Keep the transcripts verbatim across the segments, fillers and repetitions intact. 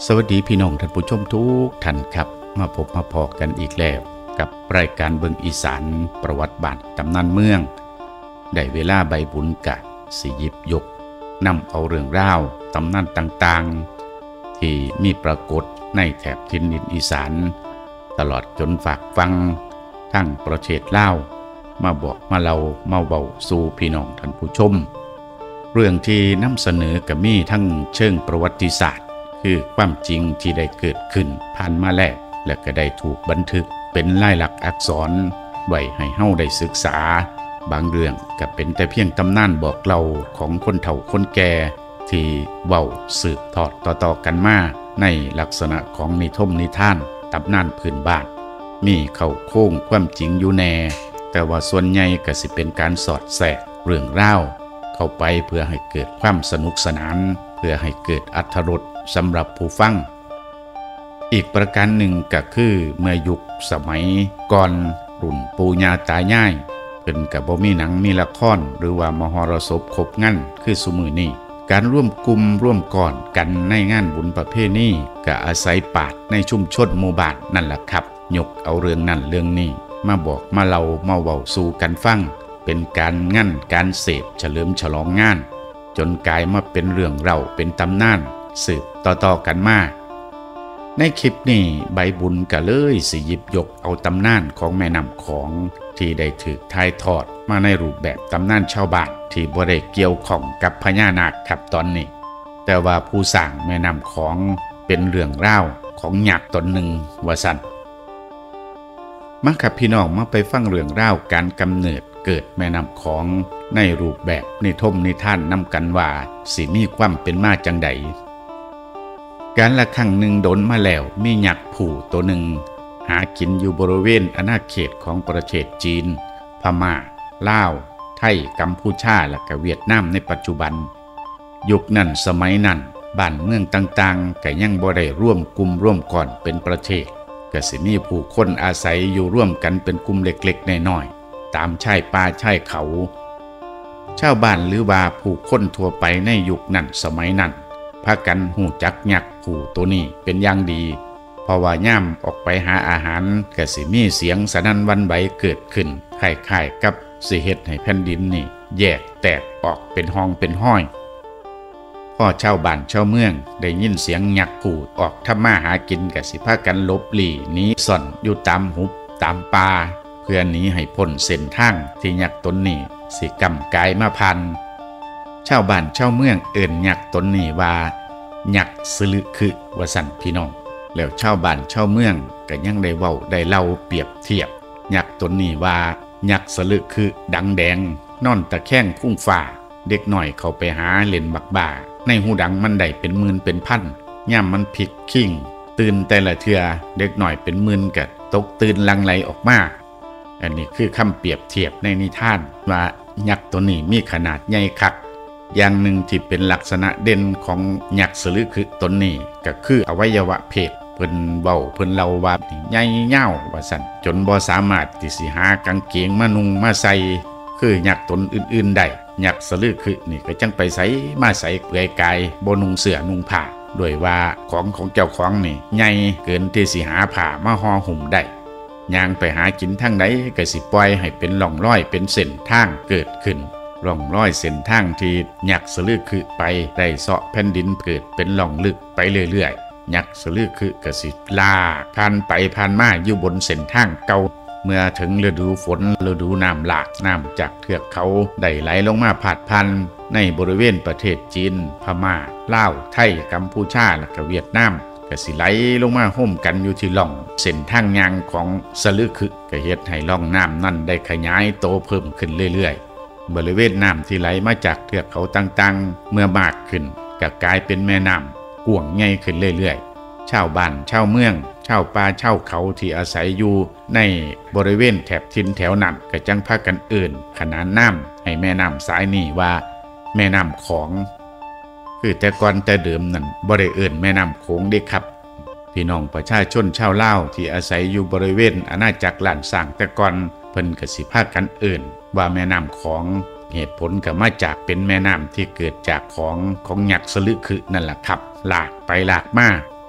สวัสดีพี่น้องท่านผู้ชมทุกท่านครับมาพบมาพอกันอีกแล้วกับรายการเบิ่งอีสานประวัติบ้านตำนานเมืองได้เวลาใบบุญกะสิหยิบยกนำเอาเรื่องราวตำนานต่างๆที่มีปรากฏในแถบทินดินอีสานตลอดจนฝากฟังทั้งประเทศลาวมาบอกมาเล่ามาเว้าสู่พี่น้องท่านผู้ชมเรื่องที่นำเสนอก็มีทั้งเชิงประวัติศาสตร์คือความจริงที่ได้เกิดขึ้นผ่านมาแล้วและก็ได้ถูกบันทึกเป็นลายลักษณ์อักษรไว้ให้เฮาได้ศึกษาบางเรื่องก็เป็นแต่เพียงตำนานบอกเล่าของคนเฒ่าคนแก่ที่เว้าสืบทอดต่อๆกันมาในลักษณะของนิทมนิทานตำนานพื้นบ้านมีเข้าโค้งความจริงอยู่แน่แต่ว่าส่วนใหญ่ก็สิเป็นการสอดแทรกเรื่องราวเข้าไปเพื่อให้เกิดความสนุกสนานเพื่อให้เกิดอรรถรสสำหรับผู้ฟังอีกประการหนึ่งก็คือเมื่อยุคสมัยก่อนรุ่นปู่ย่าตายายเพิ่นก็บ่มีหนังมีละครหรือว่ามหรสพครบงั้นคือซุมื้อนี้การร่วมกลุ่มร่วมก่อนกันในงานบุญประเพณีก็อาศัยปาดในชุมชนหมู่บ้านนั่นแหละครับยกเอาเรื่องนั้นเรื่องนี้มาบอกมาเล่ามาเว้าสู่กันฟังเป็นการงั้นการเสพเฉลิมฉลองงานจนกลายมาเป็นเรื่องเล่าเป็นตำนานสืบต่อๆกันมาในคลิปนี้ใบบุญก็เลยสิหยิบยกเอาตำนานของแม่น้ำของที่ได้ถูกถ่ายทอดมาในรูปแบบตำนานชาวบ้านที่บ่ได้เกี่ยวข้องกับพญานาคครับตอนนี้แต่ว่าผู้สร้างแม่น้ำของเป็นเรื่องราวของยักษ์ตนหนึ่งว่าซั่นมาครับพี่น้องมาไปฟังเรื่องราวการกำเนิดเกิดแม่น้ำของในรูปแบบนิทมนิทานนำกันว่าสิมีความเป็นมาจังใดการละครั้งหนึ่งโดนมาแล้วมียักษ์ผู้ตัวหนึ่งหากินอยู่บริเวณอาณาเขตของประเทศจีนพม่าลาวไทยกัมพูชาและก็เวียดนามในปัจจุบันยุคนั้นสมัยนั้นบ้านเมืองต่างๆก็ยังบ่ได้ร่วมกลุ่มร่วมก่อนเป็นประเทศก็สิมีผู้คนอาศัยอยู่ร่วมกันเป็นกลุ่มเล็กๆน้อยๆตามชายป่าชายเขาชาวบ้านหรือว่าผู้คนทั่วไปในยุคนั้นสมัยนั้นพากันหูจักยักษ์ผู้ตัวนี้เป็นอย่างดีเพราะว่าย่ำออกไปหาอาหารก็สิมีเสียงสนั่นหวั่นไหวเกิดขึ้นคล้ายๆกับสิเฮ็ดให้แผ่นดินนี่แยกแตกออกเป็นห้องเป็นห้อยพอชาวบ้านชาวเมืองได้ยินเสียงยักษ์ผู้ออกทำมาหากินก็สิพากันหลบหลีหนีซ่อนอยู่ตามหุบตามป่าเพื่อหนีให้พ้นเส้นทางที่ยักษ์ตนนี้สิกำกายมาพันชาวบ้านชาวเมืองเอิ่นยักษ์ตนนี้ว่ายักษ์สลึคือว่าสั่นพี่น้องแล้วชาวบ้านชาวเมืองก็ยังได้เว้าได้เล่าเปรียบเทียบยักษ์ตนนี้ว่ายักษ์สลึคือดังแดงนอนตะแคงพุ่งฟ้าเด็กหน่อยเข้าไปหาเล่นบักบ่าในหูดังมันได้เป็นหมื่นเป็นพันย่ำมันพลิกขิ้งตื่นแต่ละเทื่อเด็กหน่อยเป็นหมื่นก็ตกตื่นลังไหลออกมาอันนี้คือคำเปรียบเทียบในนิทานว่ายักษ์ตัวนี้มีขนาดใหญ่คักอย่างหนึ่งที่เป็นลักษณะเด่นของยักษ์สลึคือตนนี้ก็คืออวัยวะเพศเพิ่นเว้าเพิ่นเล่าว่าใหญ่ยาวว่าซั่นจนบ่สามารถที่สิหากางเกงมานุ่งมาใส่คือยักษ์ตนอื่นๆได้ยักษ์สลึคือนี่ก็จังไปใส่มาใส่เปลือยกายบ่นุ่งเสื้อนุ่งผ้าด้วยว่าของของเจ้าของนี่ใหญ่เกินที่สิหาผ้ามาห่อหุ้มได้ย่างไปหากินทางใดก็สิปล่อยให้เป็นร่องรอยเป็นเส้นทางเกิดขึ้นร่องรอยเส้นทางที่ยักษ์สลึคือไปได้เสาะแผ่นดินเกิดเป็นร่องลึกไปเรื่อยๆยักษ์สลึคือก็สิลากผ่านไปผ่านมาอยู่บนเส้นทางเก่าเมื่อถึงฤดูฝนฤดูน้ำหลากน้ำจากเทือกเขาได้ไหลลงมาผาดพันในบริเวณประเทศจีนพม่าลาวไทยกัมพูชาและก็เวียดนามก็สิไหลลงมาห่มกันอยู่ที่ร่องเส้นทางยางของสลึคือก็เฮ็ดให้ร่องน้ำนั่นได้ขยายโตเพิ่มขึ้นเรื่อยๆบริเวณน้ำที่ไหลมาจากเทือกเขาต่างๆเมื่อมากขึ้นก็กลายเป็นแม่น้ำกว้างใหญ่ขึ้นเรื่อยๆชาวบ้านชาวเมืองชาวป่าชาวเขาที่อาศัยอยู่ในบริเวณแถบทินแถวนั้นก็จังพากันเอื่นขนานน้ำให้แม่น้ำสายนี้ว่าแม่น้ำของคือแต่ก่อนแต่เดิมนั่นบ่ได้เอื่นแม่น้ำโขงเด้ครับพี่น้องประชาชนชาวลาวที่อาศัยอยู่บริเวณอาณาจักรล้านสร้างแต่ก่อนเพิ่นก็สิพากันเอื่นว่าแม่น้ำของเหตุผลก็มาจากเป็นแม่น้ำที่เกิดจากของของยักษ์สลึคือนั่นแหละครับหลากไปหลากมา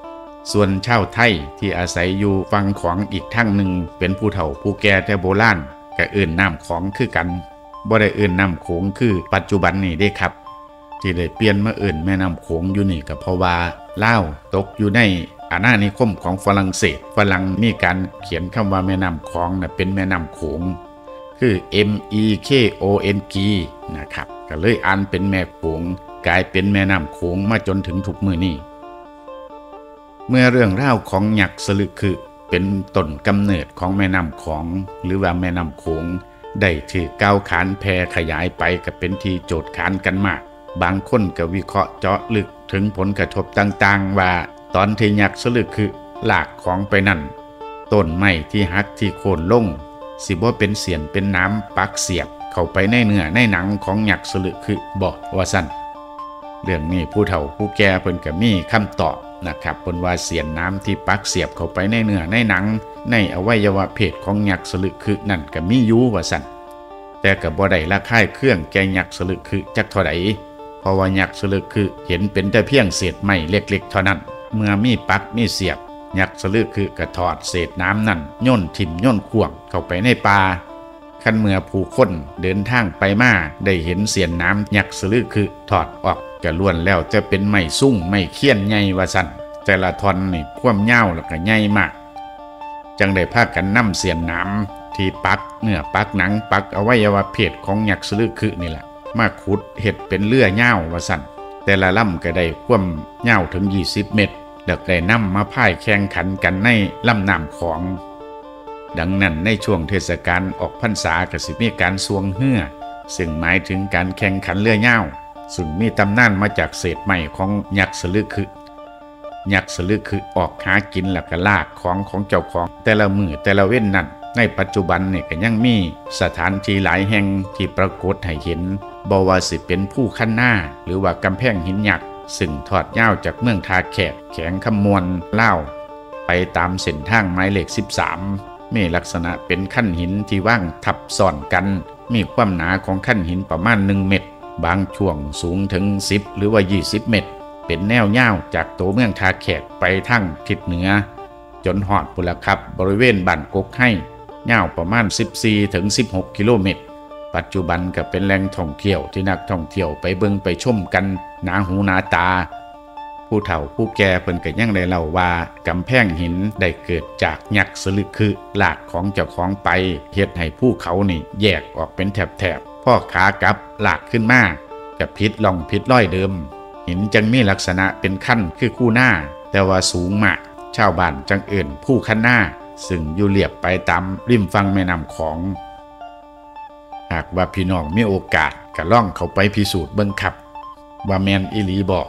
ส่วนชาวไทยที่อาศัยอยู่ฝั่งของอีกทั้งหนึ่งเป็นผู้เฒ่าผู้แก่แต่โบราณก็เอื่นน้ำของคือกันบ่ได้เอื่นน้ำโขงคือปัจจุบันนี้ได้ครับที่ได้เปลี่ยนมาเอื่นแม่น้ำโขงอยู่นี่ก็เพราะว่าลาวตกอยู่ในอาณานิคมของฝรั่งเศสฝรั่งมีการเขียนคำว่าแม่น้ำโขงน่ะเป็นแม่น้ำโขงคือ M E K O N G นะครับก็เลยอ่านเป็นแม่โขงกลายเป็นแม่น้ำโขงมาจนถึงทุกมื้อนี้เมื่อเรื่องราวของหยักสลึกคือเป็นต้นกำเนิดของแม่น้ำของหรือว่าแม่น้ำโขงได้ถือก้าวขานแพร่ขยายไปก็เป็นที่โจทย์ขานกันมากบางคนก็วิเคราะห์เจาะลึกถึงผลกระทบต่างๆว่าตอนที่หยักสลึกคือลากของไปนั่นต้นไม้ที่หักที่โค่นลงสิบ่เป็นเสียนเป็นน้ำปักเสียบเข้าไปในเนื้อในหนังของหยักสลึกคือบ่ว่าซั่นเรื่องนี้ผู้เฒ่าผู้แก่เพิ่นก็มีคำตอบนะครับเพิ่นว่าเสียนน้ำที่ปักเสียบเข้าไปในเนื้อในหนังในอวัยวะเพศของหยักสลึกคือนั่นก็มีอยู่ว่าซั่นแต่ก็บ่ได้ระคายเคืองแก่หยักสลึกคือจักเท่าใดเพราะว่าหยักสลึกคือเห็นเป็นแต่เพียงเศษไม้เล็กๆเท่านั้นเมื่อมีปักมีเสียบหยักสลึกคือกระถอดเศษน้ำนั่นย่นถิ่มย่นข่วงเข้าไปในป่าคันเมื่อผู้คนเดินทางไปมาได้เห็นเสียนน้ำหยักสลึกคือถอดออกก็ล้วนแล้วจะเป็นไม้ซุ่งไม้เคี้ยนใหญ่ว่าซั่นแต่ละท่อนนี่ความยาวแล้วก็ใหญ่มากจังได้พากันนำเสียนน้ำที่ปักเนื้อปักหนังปักอวัยวะเพศของหยักสลึกคือนี่แหละมาขุดเฮ็ดเป็นเลื่อยาวว่าซั่นแต่ละลำก็ได้ความยาวถึงยี่สิบเมตรแล้วได้นำมาพายแข่งขันกันในลำน้ำของดังนั้นในช่วงเทศกาลออกพรรษาก็สิมีการสวงเฮือซึ่งหมายถึงการแข่งขันเรือยาวซึ่งมีตำนานมาจากเศษไม้ของหยักสลึกคือหยักสลึกคือออกหากินแล้วก็ลากของของเจ้าของแต่ละมือแต่ละเว้นนั้นในปัจจุบันนี่ก็ยังมีสถานที่หลายแห่งที่ปรากฏให้เห็นบ่ว่าสิเป็นภูคันนาหรือว่ากำแพงหินหยักซึ่งทอดยาวจากเมืองทาแขกแขวงคำมวลลาวไปตามเส้นทางหมายเลขสิบสามมีลักษณะเป็นขั้นหินที่ว่างทับซ้อนกันมีความหนาของขั้นหินประมาณหนึ่งเมตรบางช่วงสูงถึงสิบหรือว่ายี่สิบเมตรเป็นแนวยาวจากตัวเมืองทาแขกไปทางทิศเหนือจนหอดปุระครับบริเวณบ้านกกให้ยาวประมาณสิบสี่ถึงสิบหกกิโลเมตรปัจจุบันก็เป็นแหล่งท่องเที่ยวที่นักท่องเที่ยวไปเบิ่งไปชมกันหนาหูหนาตาผู้เฒ่าผู้แก่เพิ่นก็ยังได้เล่าว่ากำแพงหินได้เกิดจากหยักสลึกคือลากของเจ้าของไปเฮ็ดให้ภูเขานี่แยกออกเป็นแถบๆพอขากลับลากขึ้นมาก็ผิดล่องผิดร้อยเดิมหินจังมีลักษณะเป็นขั้นคือคู่หน้าแต่ว่าสูงมากชาวบ้านจังเอิ่นภูคันนาซึ่งอยู่เลียบไปตามริมฝั่งแม่น้ำของหากว่าพี่น้องมีโอกาสก็ล่องเข้าไปพิสูจน์เบิ่งครับว่าแม่นอีหลีบ่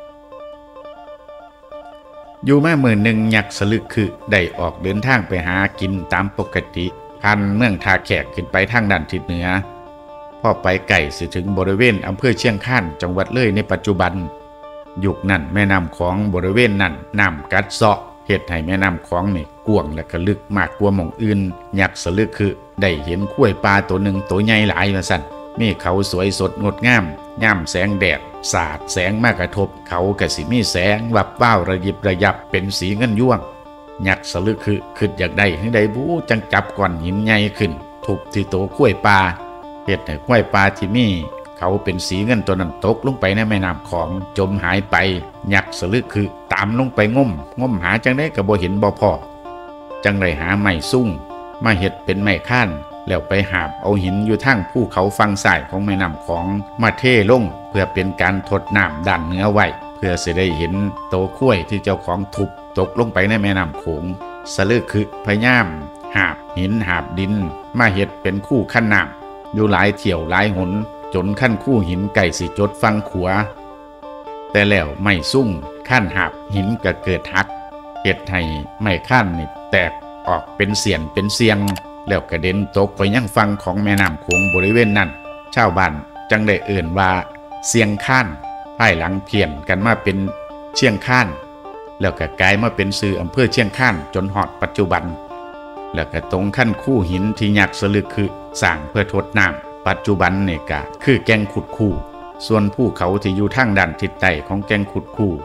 อยู่มามื้อหนึ่งหยักสลึกคือได้ออกเดินทางไปหากินตามปกติผ่านเมืองทาแขกขึ้นไปทางด้านทิศเหนือพอไปไกลสิถึงบริเวณอำเภอเชียงคานจังหวัดเลยในปัจจุบันยุคนั้นแม่น้ำของบริเวณนั้นน้ำกัดเซาะเฮ็ดให้แม่น้ำของนี่กว้างและก็ลึกมากกว่าหม่องอื่นหยักสลึกคือได้เห็นข้วยปลาตัวหนึ่งตัวใหญ่หลายว่าซั่นมีเขาสวยสดงดงามย่ำแสงแดดสาดแสงมากระทบเขาก็สิมีแสงวับว้าวระยิบระยับเป็นสีเงินยวงหยักสลึกคือคิดอยากได้ให้ได้บูจังจับก้อนหินใหญ่ขึ้นทุบที่ตัวข้วยปลาเฮ็ดให้ข้วยปลาที่มีเขาเป็นสีเงินตัวนั้นตกลงไปในแม่น้ำของจมหายไปหยักสลึกคือตามลงไปงมงมหาจังได้ก็บ่เห็นบ่พอจังได้หาไม้ซุ่งมาเฮ็ดเป็นไม้ค้านแล้วไปหาบเอาหินอยู่ทางภูเขาฝั่งซ้ายของแม่น้ำของมาเทลงเพื่อเป็นการทดน้ำด้านเหนือไว้เพื่อสิได้เห็นโตข้วยที่เจ้าของทุบตกลงไปในแม่น้ำโขงสลึกคือพยายามหาบหินหาบดินมาเฮ็ดเป็นคู่ขั้นน้ำอยู่หลายเที่ยวหลายหนจนขั้นคู่หินไก่สิจดฟังขัวแต่แล้วไม่ซุ่งขั้นหาบหินก็เกิดหักเฮ็ดให้ไม่ขั้นนี่แตกออกเป็นเสียนเป็นเสียงแล้วกระเด็นตกไปยังฝั่งของแม่น้ำโขงบริเวณนั้นชาวบ้านจังได้เอ่ยว่าเสียงข้านภายหลังเพี้ยนกันมาเป็นเชียงข้านแล้วก็กลายมาเป็นชื่ออำเภอเชียงข้านจนฮอดปัจจุบันแล้วก็ตรงขั้นคู่หินที่หยักสลึกคือสร้างเพื่อทดน้ำปัจจุบันนี่ก็คือแก่งขุดคู่ส่วนภูเขาที่อยู่ทางด้านทิศใต้ของแก่งขุดคู่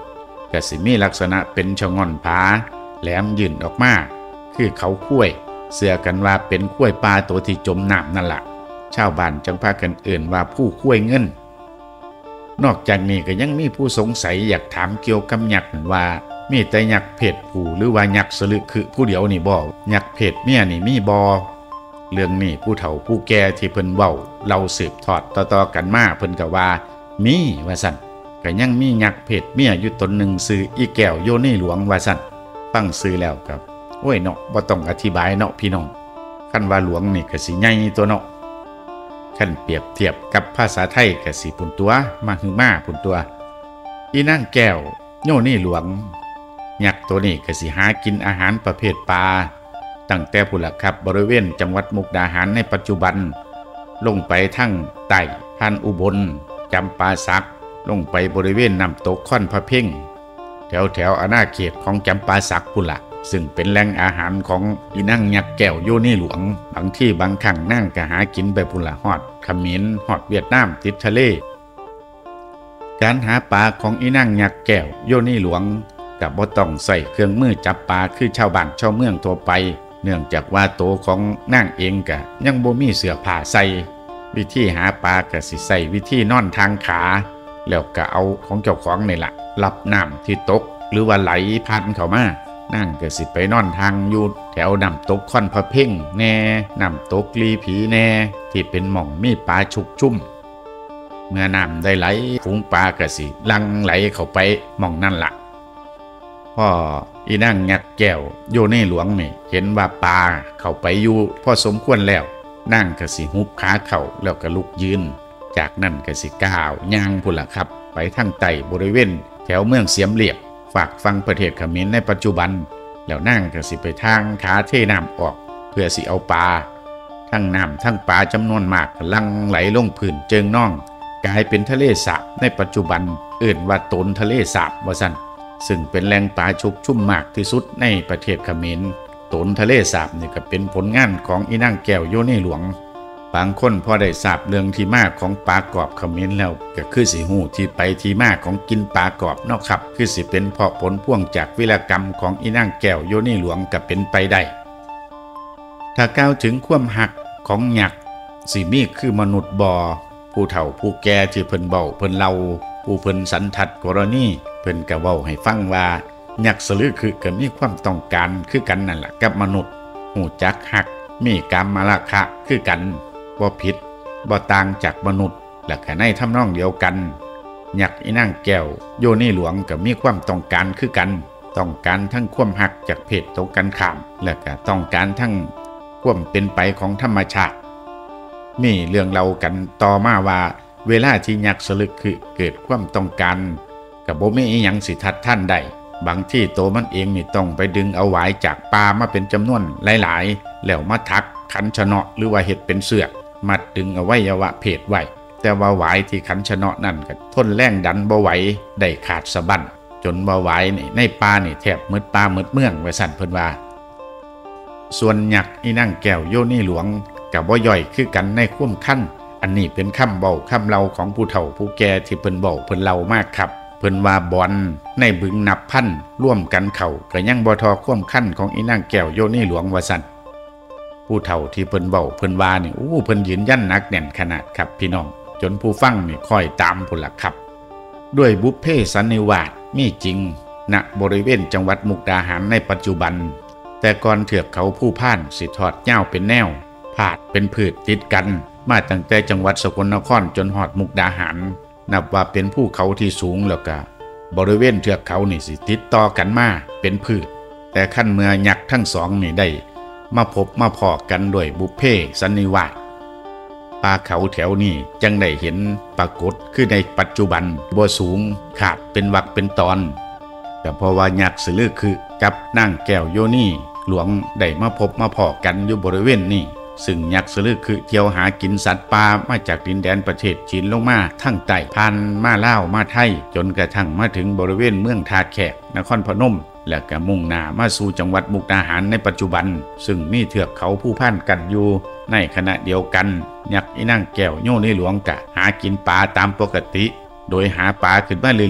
ก็สิมีลักษณะเป็นชะง่อนผาแหลมยื่นออกมาคือเขาคุ้ยเสื่อกันว่าเป็นคุ้ยปลาตัวที่จมน้ำนั่นแหละชาวบ้านจังพากันเอื่นว่าผู้คุ้ยเงินนอกจากนี้ก็ยังมีผู้สงสัยอยากถามเกี่ยวกับยักษ์ว่ามีแต่ยักษ์เพศผู้หรือว่ายักษ์สลึกคือผู้เดียวนี่บ่ยักษ์เพศเมียนี่มีบ่เรื่องนี้ผู้เฒ่าผู้แก่ที่เพิ่นเว้าเราสืบทอดต่อๆกันมาเพิ่นก็ว่ามีว่าซั่นก็ยังมียักษ์เพศเมียอยู่ตนหนึ่งชื่ออีแก้วโยนี่หลวงว่าซั่นฟังชื่อแล้วครับโอ้ยเนาะบ่ต้องอธิบายเนาะพี่น้องคันว่าหลวงนี่ก็สิใหญ่ตัวเนาะคันเปรียบเทียบกับภาษาไทยก็สิปุ่นตัวมาหือมาปุ่นตัวอีนางแก้วโยนี่หลวงยักษ์ตัวนี้ก็สิหากินอาหารประเภทปลาตั้งแต่พุ่นล่ะครับบริเวณจังหวัดมุกดาหารในปัจจุบันลงไปทั้งใต้ผ่านอุบลจำปาสักลงไปบริเวณน้ำตกค่อนพระเพ่งแถวแถวอาณาเขตของจำปาสักพุ่นล่ะซึ่งเป็นแหล่งอาหารของอีนางยักษ์แก้วโยนี่หลวงบางที่บางครั้งนั่งก็หากินไปพุ่นล่ะฮอดเขมรฮอดเวียดนามติดทะเลการหาปลาของอีนางยักษ์แก้วโยนี่หลวงกับบ่ต้องใส่เครื่องมือจับปลาคือชาวบ้านชาวเมืองทั่วไปเนื่องจากว่าโตของนางเองก็ยังบ่มีเสื้อผ้าใส่วิธีหาปลาก็สิใส่วิธีนอนทางขาแล้วก็เอาของเจ้าของนี่ล่ะรับน้ำที่ตกหรือว่าไหลผ่านเข้ามานั่งก็สิไปนอนทางอยู่แถวน้ำตกค่อนพระเพ่งแน่น้ำตกลีผีแน่ที่เป็นหม่องมีปลาชุกชุ่มเมื่อน้ำได้ไหลฝูงปลาก็สิลังไหลเข้าไปหม่องนั่นล่ะพ่ออีนางยักษ์แก้วโยนี่หลวงนี่เห็นว่าปลาเข้าไปอยู่พอสมควรแล้วนั่งก็สิหุบขาเข่าแล้วก็ลุกยืนจากนั้นก็สิก้าวย่างพุ่นล่ะครับไปทางใต้บริเวณแถวเมืองเสียมเรียบฝากฟังประเทศเขมรในปัจจุบันแล้วนั่งก็สิไปทางขาเทน้ำออกเพื่อสิเอาปลาทั้งน้ำทั้งปลาจำนวนมากลังไหลลงพื้นเจิงน่องกลายเป็นทะเลสาบในปัจจุบันเอื่นว่าตนทะเลสาบว่าซั่นซึ่งเป็นแหล่งปลาชุกชุ่มมากที่สุดในประเทศเขมรตนทะเลสาบนี่ก็เป็นผลงานของอีนางแก้วโยนี่หลวงบางคนพอได้ทราบเรื่องที่มาของปลากรอบเขมรแล้วก็คือสิฮู้ที่ไปที่มาของกินปลากรอบเนาะครับคือสิเป็นเพราะผลพ่วงจากวิรกรรมของอีนางแก้วโยนี่หลวงก็เป็นไปได้ถ้ากล่าวถึงความหักของยักษ์สิมีคือมนุษย์บ่ผู้เฒ่าผู้แก่ที่เพิ่นเว้าเพิ่นเล่าผู้เพิ่นสันทัดกรณีเพิ่นก็เว้าให้ฟังว่ายักษ์สลึคือก็มีความต้องการคือกันนั่นล่ะกับมนุษย์ฮู้จักหักมีกามราคะคือกันบ่ผิดบ่ต่างจากมนุษย์และก็ในทำนองเดียวกันยักษ์อีนางแก้วโยนี่หลวงก็มีความต้องการคือกันต้องการทั้งความหักจากเพศตรงกันข้ามและก็ต้องการทั้งความเป็นไปของธรรมชาติมีเรื่องเล่ากันต่อมาว่าเวลาที่ยักษ์สลึกคือเกิดความต้องการก็บ่มีอีหยังสิทัดท่านได้บางที่โตมันเองนี่ต้องไปดึงเอาหวายจากปลามาเป็นจำนวนหลายๆแล้วมาทักขันชะเนาะหรือว่าเฮ็ดเป็นเสือกมัดดึงอวัยวะเพศไว้แต่ว่าหวายที่ขันชะเนาะนั่นก็ทนแรงดันบ่ไหวได้ขาดสะบั้นจนว่าหวายนี่ในป่านี่แทบมืดป่ามืดเมืองว่าซั่นเพิ่นว่าส่วนยักษ์อีนางแก้วโยนี่หลวงก็บ่ย่อยคือกันในความคันอันนี้เป็นคำเว้าคำเล่าของผู้เฒ่าผู้แก่ที่เพิ่นเว้าเพิ่นเล่ามากครับเพิ่นว่าบอนในบึงนับพันร่วมกันเข้าก็ยังบ่ทอความคันของอีนางแก้วโยนี่หลวงว่าซั่นผู้เฒ่าที่เพิ่นเว้าเพิ่นว่านี่อู้เพิ่นยืนยันหนักแน่นขนาดครับพี่น้องจนผู้ฟังนี่ค่อยตามพุ่นล่ะครับด้วยบุพเพสันนิวาสมีจริงณบริเวณจังหวัดมุกดาหารในปัจจุบันแต่ก่อนเทือกเขาภูพานสิทอดยาวเป็นแนวพาดเป็นพืชติดกันมาตั้งแต่จังหวัดสกลนครจนฮอดมุกดาหารนับว่าเป็นภูเขาที่สูงแล้วก็บริเวณเทือกเขานี่สิติดต่อกันมาเป็นพืชแต่ขั้นเมื่อยักษ์ทั้งสองนี่ได้มาพบมาพอกันด้วยบุพเพสันนิวาสป่าเขาแถวนี้จังได้เห็นปรากฏคือในปัจจุบันบ่สูงขาดเป็นวรรคเป็นตอนแต่เพราะว่ายักษ์สลึคือกับนางแก้วโยนี่หลวงได้มาพบมาพอกันอยู่บริเวณนี้ซึ่งยักษ์สลึคือเที่ยวหากินสัตว์ป่ามาจากดินแดนประเทศจีนลงมาทั้งใต้ผ่านมาลาวมาไทยจนกระทั่งมาถึงบริเวณเมืองท่าแขกนครพนมและก็มุ่งหน้ามาสู่จังหวัดมุกดาหารในปัจจุบันซึ่งมีเทือกเขาภูพานกันอยู่ในขณะเดียวกันยักษ์อีนางแก้วโยนี่หลวงกะหากินปลาตามปกติโดยหาปลาขึ้นมาเรื่อยๆ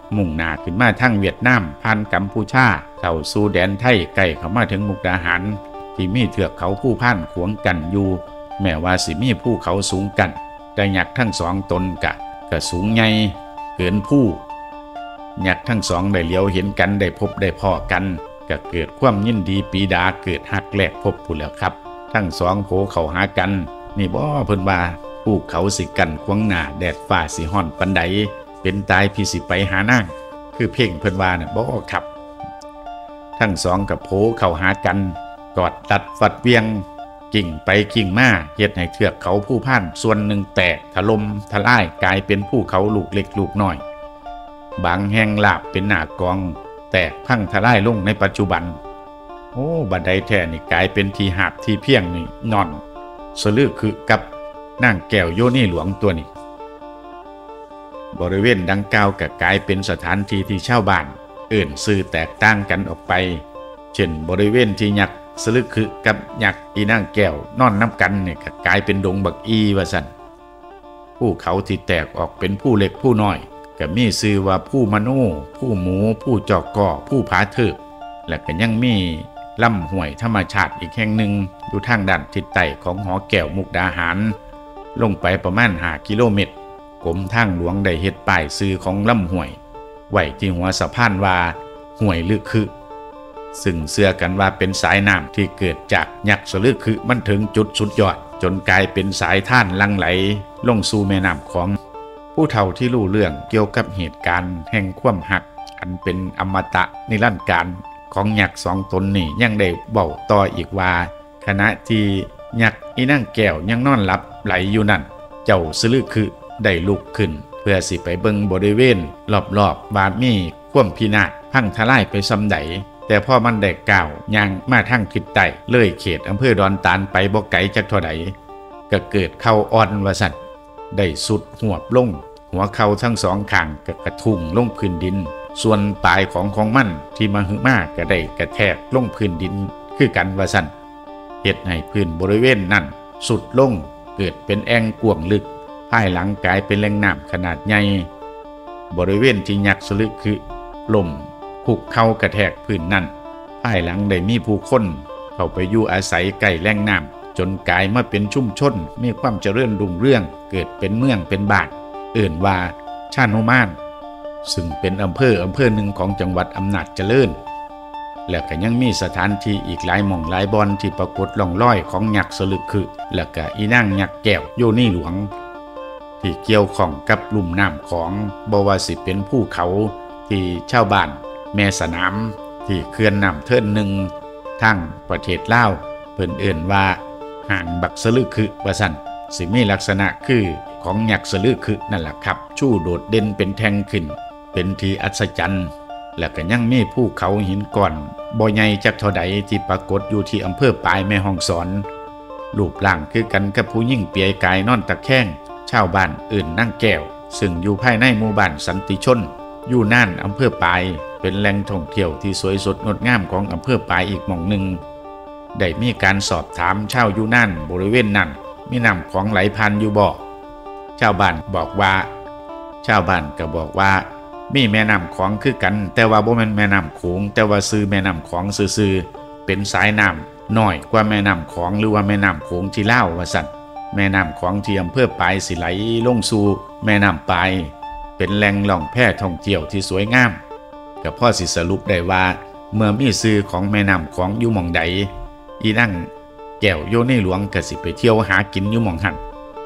มุ่งหน้าขึ้นมาทางเวียดนามผ่านกัมพูชาเข้าสู่แดนไทยใกล้เข้ามาถึงมุกดาหารที่มีเทือกเขาภูพานขวางกันอยู่แม้ว่าสิมีภูเขาสูงกันแต่ยักษ์ทั้งสองตนกะก็สูงใหญ่เกินผู้ยักษ์ทั้งสองได้เลี้ยวเห็นกันได้พบได้พ้อกันก็เกิดความยินดีปีดาเกิดหักแลกพบผู้แล้วครับทั้งสองโผเข้าหากันนี่บ่เพิ่นว่าภูเขาสิกันขวางหน้าแดดฟ้าสิฮ้อนปานใดเป็นตายพี่สิไปหานางคือเพ่งเพิ่นว่าน่ะบ่ครับทั้งสองกับโผเข้าหากันกอดตัดฟัดเวียงกิ่งไปกิ่งมาเฮ็ดให้เทือกเขาภูพานส่วนหนึ่งแตกถล่มทลายกลายเป็นภูเขาลูกเล็กลูกน้อยบางแห่งลาบเป็นหน้ากองแตกพังทลายลงในปัจจุบันโอ้บัดใดแท้นี่กลายเป็นที่หาบที่เพียงนี่นอนสลือคือกับนางแก้วโยนี่หลวงตัวนี้บริเวณดังกล่าวก็กลายเป็นสถานที่ที่ชาวบ้านเอื่นซื่อแตกต่างกันออกไปเช่นบริเวณที่ยักษ์สลึกคือกับยักษ์อีนางแก้วนอนน้ำกันเนี่ยก็กลายเป็นดงบักอีว่าซั่นภูเขาที่แตกออกเป็นผู้เล็กผู้น้อยก็มีชื่อว่าผู้มโนผู้หมูผู้จอกก่อผู้ผาเถิบและก็ยังมีลำห้วยธรรมชาติอีกแห่งหนึ่งอยู่ทางด้านทิศใต้ของหอแก้วมุกดาหารลงไปประมาณห้ากิโลเมตรกรมทางหลวงได้เฮ็ดป้ายชื่อของลำห้วยไว้ที่หัวสะพานว่าห้วยลึกคือซึ่งเชื่อกันว่าเป็นสายน้ำที่เกิดจากยักษ์สลึกคือมันถึงจุดสุดยอดจนกลายเป็นสายท่านลังไหลลงสู่แม่น้ำของผู้เฒ่าที่รู้เรื่องเกี่ยวกับเหตุการณ์แห่งความหักอันเป็นอมตะนิรันดร์กาลของยักษ์สองตนนี่ยังได้เบ้าต่ออีกว่าขณะที่ยักษ์อีนางแก้วยังนอนหลับไหลอยู่นั่นเจ้าสลึกคือได้ลุกขึ้นเพื่อสิไปเบิ่งบริเวณรอบๆว่ามีความพินาศพังทลายไปซำใดแต่พอมันได้ก้าวย่างมาทางทิศใต้เลยเขตอำเภอดอนตาลไปบ่ไกลจักเท่าใดก็เกิดเข่าอ่อนว่าซั่นได้สุดหวบลงหัวเข่าทั้งสองข้างก็กระทุ้งลงพื้นดินส่วนปลายของของมันที่มาหึมาก็ได้กระแทกลงพื้นดินคือกันว่าซั่นเฮ็ดให้พื้นบริเวณนั้นสุดลงเกิดเป็นแอ่งกว้างลึกภายหลังกลายเป็นแหล่งน้ำขนาดใหญ่บริเวณที่ยักษ์สลึกคือล่มคุกเข้ากระแทกพื้นนั่นภายหลังได้มีผู้คนเข้าไปอยู่อาศัยใกล้แหล่งน้ำจนกลายมาเป็นชุมชนมีความเจริญรุ่งเรืองเกิดเป็นเมืองเป็นบ้านเอื่นว่าชานุมานซึ่งเป็นอำเภออำเภอหนึ่งของจังหวัดอำนาจเจริญและก็ยังมีสถานที่อีกหลายหม่องหลายบอนที่ปรากฏล่องรอยของยักษ์สลึกคือและก็อีนางยักษ์แก้วโยนี่หลวงที่เกี่ยวข้องกับลุ่มน้ำของบ่ว่าสิเป็นภูเขาที่ชาวบ้านแม่สนามที่เขื่อนน้ำเทินหนึ่งทางประเทศลาวเพิ่นเอิ้นว่าห่างบักสลึกคือว่าซั่นสิมีลักษณะคือของยักษ์สลึกคือนั่นแหละครับชู่โดดเด่นเป็นแท่งขึ้นเป็นที่อัศจรรย์และก็ยังมีภูเขาหินก้อนบ่ใหญ่จักเท่าใดที่ปรากฏอยู่ที่อำเภอปายแม่ฮ่องสอนรูปร่างคือกันกับผู้หญิงเปียกายนอนตะแคงชาวบ้านอื่นนั่งแก้วซึ่งอยู่ภายในหมู่บ้านสันติชนอยู่น่านอำเภอปายเป็นแหล่งท่องเที่ยวที่สวยสดงดงามของอำเภอปายอีกหม่องหนึ่งได้มีการสอบถามชาวอยู่น่านบริเวณนั้นมีน้ำของไหลผ่านอยู่บ่ชาวบ้านบอกว่าชาวบ้านก็บอกว่ามีแม่น้ำของคือกันแต่ว่าบ่แม่นแม่น้ำโขงแต่ว่าซื้อแม่น้ำของซื่อๆเป็นสายน้ำน้อยกว่าแม่น้ำของหรือว่าแม่น้ำโขงที่ลาวว่าซั่นแม่น้ำของที่อำเภอปายสิไหลลงสู่แม่น้ำปายเป็นแหล่งล่องแพท่องเที่ยวที่สวยงามก็พอสิสรุปได้ว่าเมื่อมีชื่อของแม่น้ำของอยู่หม่องใดอีนั่งแก้วโยนี่หลวงก็สิไปเที่ยวหากินอยู่หม่องหั่น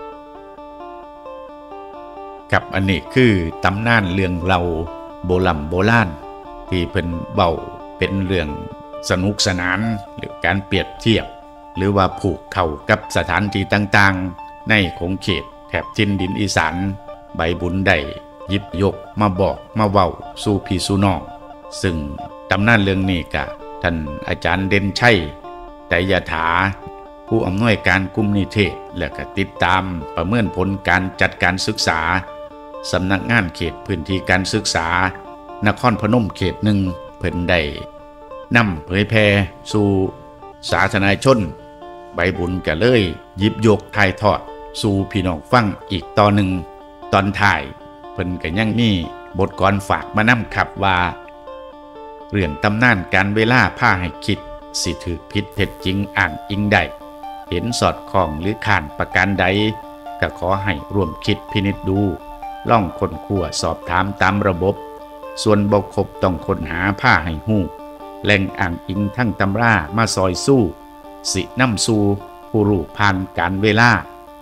กับอันนี้คือตำนานเรื่องเล่าโบราณโบราณที่เพิ่นเบาเป็นเรื่องสนุกสนานหรือการเปรียบเทียบหรือว่าผูกเข้ากับสถานที่ต่างๆในขงเขตแถบทินดินอีสานใบบุญได้หยิบยกมาบอกมาเว้าสู่พี่สู่น้องซึ่งตำนานเรื่องนี้ก็ท่านอาจารย์เด่นชัยไตรยถาผู้อำนวยการกลุ่มนิเทศและก็ติดตามประเมินผลการจัดการศึกษาสำนักงานเขตพื้นที่การศึกษานครพนมเขตหนึ่งเพิ่นได้นำเผยแพร่สู่สาธารณชนใบบุญก็เลยหยิบยกถ่ายทอดสู่พี่น้องฟังอีกตอนหนึ่งตอนถ่ายเพิ่นก็ยังมีบทกรฝากมานำครับว่าเรื่องตำนานการเวลาพาให้คิดสิถือผิดเท็จจริงอ้างอิงใดเห็นสอดคล้องหรือข้านประการใดก็ขอให้ร่วมคิดพินิจดูล่องค้นคว้าสอบถามตามระบบส่วนบ่ครบต้องค้นหาผ้าให้ฮู้แหล่งอ้างอิงทั้งตำรามาซอยสู้สินำสู่ผู้รู้ผ่านการเวลา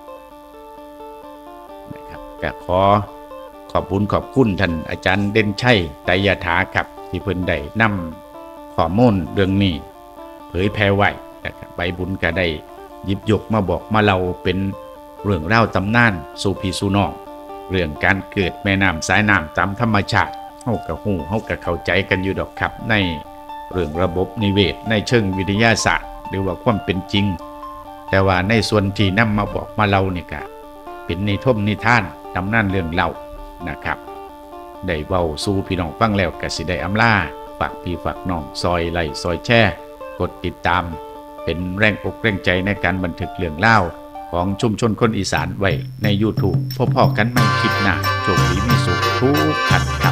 นะครับก็ขอขอบคุณขอบคุณท่านอาจารย์เด่นชัยไตรยถาครับที่เพิ่นได้นำข้อมูลเรื่องนี้เผยแพร่ไว้นะครับใบบุญก็ได้หยิบยกมาบอกมาเล่าเป็นเรื่องเล่าตำนานสู่พี่สู่น้องเรื่องการเกิดแม่น้ำสายน้ำตามธรรมชาติเฮาก็ฮู้เฮาก็เข้าใจกันอยู่ดอกครับในเรื่องระบบนิเวศในเชิงวิทยาศาสตร์หรือว่าความเป็นจริงแต่ว่าในส่วนที่นำมาบอกมาเล่านี่ก็เป็นนิทมนิทานตำนานเรื่องเล่านะครับได้เว้าสู่พี่น้องฟังแล้วก็สิได้อำลาฝากพี่ฝากน้องซอยไลค์ซอยแชร์กดติดตามเป็นแรงอกแรงใจในการบันทึกเรื่องเล่าของชุมชนคนอีสานไว้ใน YouTube พบๆกันใหม่คลิปหน้าโชคดีมีสุขทุกท่านครับ